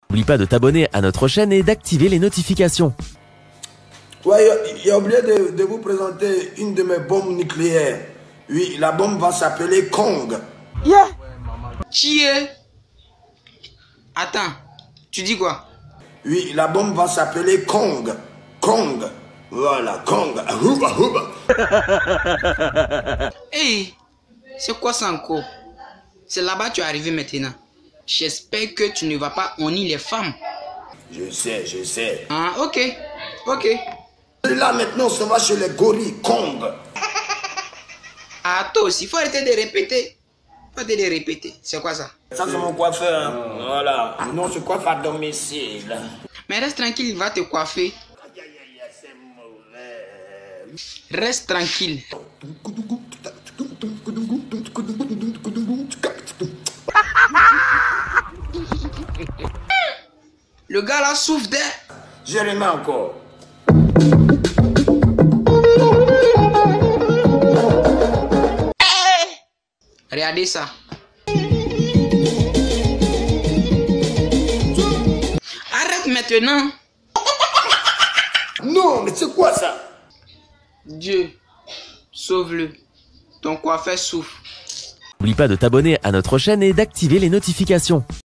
N'oublie pas de t'abonner à notre chaîne et d'activer les notifications. Ouais, il a oublié de vous présenter une de mes bombes nucléaires. Oui, la bombe va s'appeler Kong. Yeah. Chier. Attends, tu dis quoi? Oui, la bombe va s'appeler Kong. Kong. Voilà, Kong. Hey, c'est quoi ça encore? C'est là-bas que tu es arrivé maintenant. J'espère que tu ne vas pas honner les femmes. Je sais. Ah, ok. Et là, maintenant, ça va chez les gorilles. Kong. Ah, toi aussi, il faut arrêter de répéter. C'est quoi ça? Ça, c'est mon coiffeur. Hein. Voilà. Non, je coiffe à domicile. Mais reste tranquille, il va te coiffer. C'est mauvais. Reste tranquille. Le gars là souffre d'air. Je remets encore. Regardez ça. Arrête maintenant. Non, mais c'est quoi ça? Dieu, sauve-le. Ton coiffeur souffre. N'oublie pas de t'abonner à notre chaîne et d'activer les notifications.